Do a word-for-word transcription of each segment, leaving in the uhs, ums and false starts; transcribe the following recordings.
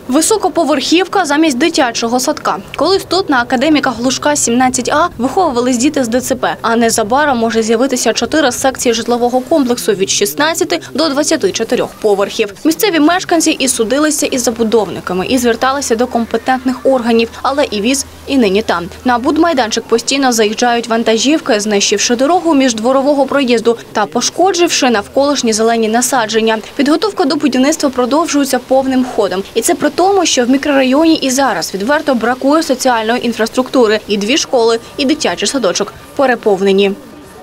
Високоповерхівка замість дитячого садка. Колись тут на академіка Глушка сімнадцять А виховувались діти з Де Це Пе, а незабаром може з'явитися чотири секції житлового комплексу від шістнадцяти до двадцяти чотирьох поверхів. Місцеві мешканці і судилися із забудовниками, і зверталися до компетентних органів, але і віз, і нині там. На будмайданчик постійно заїжджають вантажівки, знищивши дорогу між дворового проїзду та пошкодживши навколишні зелені насадження. Підготовка до будівництва продовжується повним ходом. І це при тому, що в мікрорайоні і зараз відверто бракує соціальної інфраструктури. І дві школи, і дитячий садочок переповнені.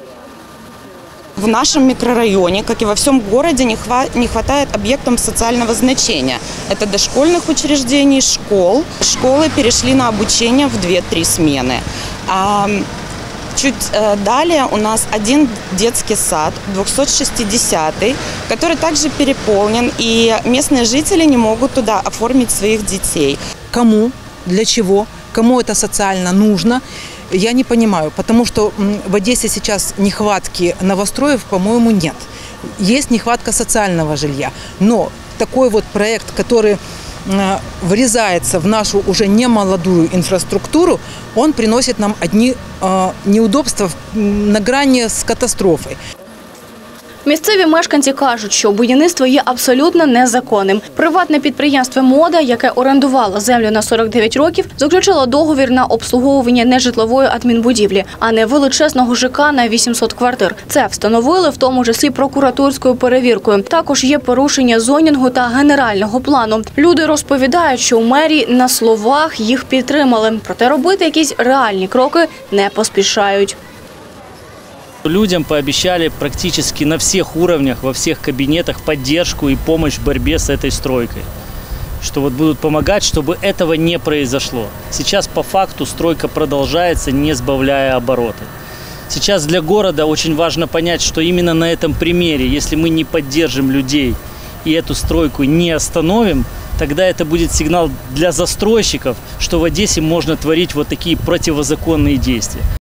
В нашем микрорайоне, как и во всем городе, не хватает объектов социального значения. Это дошкольных учреждений, школ. Школы перешли на обучение в две-три смены. А чуть далее у нас один детский сад, двести шестидесятый, который также переполнен, и местные жители не могут туда оформить своих детей. Кому, для чего, кому это социально нужно, я не понимаю, потому что в Одессе сейчас нехватки новостроев, по-моему, нет. Есть нехватка социального жилья, но такой вот проект, который врезается в нашу уже немолодую инфраструктуру, он приносит нам одни э, неудобства на грани с катастрофой. Місцеві мешканці кажуть, що будівництво є абсолютно незаконним. Приватне підприємство «Мода», яке орендувало землю на сорок дев'ять років, заключило договір на обслуговування нежитлової адмінбудівлі, а не величезного ЖК на вісімсот квартир. Це встановили в тому числі прокуратурською перевіркою. Також є порушення зонінгу та генерального плану. Люди розповідають, що у мерії на словах їх підтримали, проте робити якісь реальні кроки не поспішають. Людям пообещали практически на всех уровнях, во всех кабинетах поддержку и помощь в борьбе с этой стройкой. Что вот будут помогать, чтобы этого не произошло. Сейчас по факту стройка продолжается, не сбавляя обороты. Сейчас для города очень важно понять, что именно на этом примере, если мы не поддержим людей и эту стройку не остановим, тогда это будет сигнал для застройщиков, что в Одессе можно творить вот такие противозаконные действия.